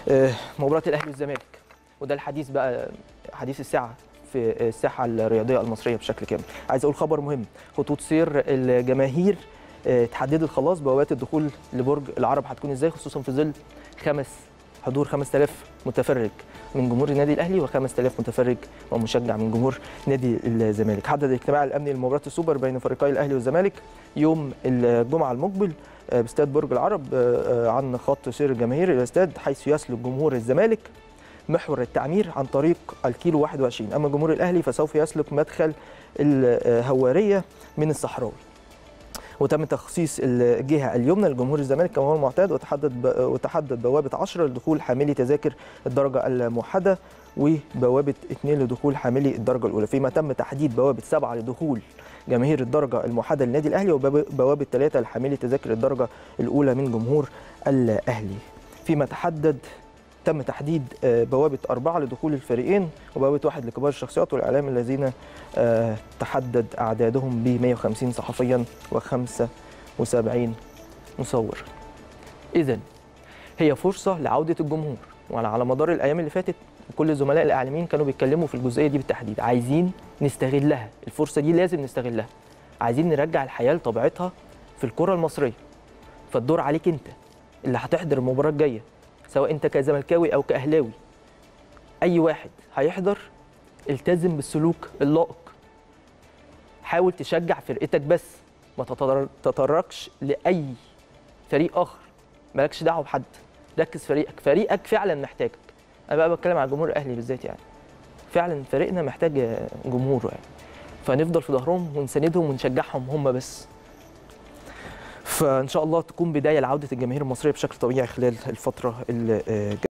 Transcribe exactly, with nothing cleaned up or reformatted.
مباراة الأهلي والزمالك، وده الحديث بقى، حديث الساعة في الساحة الرياضية المصرية بشكل كامل. عايز أقول خبر مهم، خطوط سير الجماهير اتحددت خلاص، بوابات الدخول لبرج العرب هتكون ازاي، خصوصا في ظل خمس حضور خمسة آلاف متفرج من جمهور النادي الاهلي وخمسة آلاف متفرج ومشجع من جمهور نادي الزمالك. حدد الاجتماع الامني لمباراه السوبر بين فريقي الاهلي والزمالك يوم الجمعه المقبل باستاد برج العرب عن خط سير الجماهير الى الاستاد، حيث يسلك جمهور الزمالك محور التعمير عن طريق الكيلو واحد وعشرين، اما جمهور الاهلي فسوف يسلك مدخل الهواريه من الصحراوي. وتم تخصيص الجهه اليمنى لجمهور الزمالك كما هو المعتاد، وتحدد وتحدد بوابه عشرة لدخول حاملي تذاكر الدرجه الموحده، وبوابه اثنين لدخول حاملي الدرجه الاولى، فيما تم تحديد بوابه سبعة لدخول جماهير الدرجه الموحده للنادي الاهلي، وبوابه ثلاثة لحاملي تذاكر الدرجه الاولى من جمهور الاهلي. فيما تحدد تم تحديد بوابه أربعة لدخول الفريقين، وبوابه واحد لكبار الشخصيات والاعلام الذين تحدد اعدادهم ب مئة وخمسين صحفيا وخمسة وسبعين مصور. اذا هي فرصه لعوده الجمهور، وعلى مدار الايام اللي فاتت كل الزملاء الاعلاميين كانوا بيتكلموا في الجزئيه دي بالتحديد، عايزين نستغلها، الفرصه دي لازم نستغلها، عايزين نرجع الحياه لطبيعتها في الكره المصريه. فالدور عليك انت اللي هتحضر المباراه الجايه، سواء انت كزملكاوي او كاهلاوي، اي واحد هيحضر التزم بالسلوك اللائق، حاول تشجع فرقتك بس، ما تتطرقش لاي فريق اخر، مالكش دعوه بحد، ركز فريقك، فريقك فعلا محتاجك. انا بقى بتكلم على جمهور الاهلي بالذات، يعني فعلا فريقنا محتاج جمهوره، يعني فنفضل في ظهرهم ونساندهم ونشجعهم هم بس. فان شاء الله تكون بدايه لعوده الجماهير المصريه بشكل طبيعي خلال الفتره اللي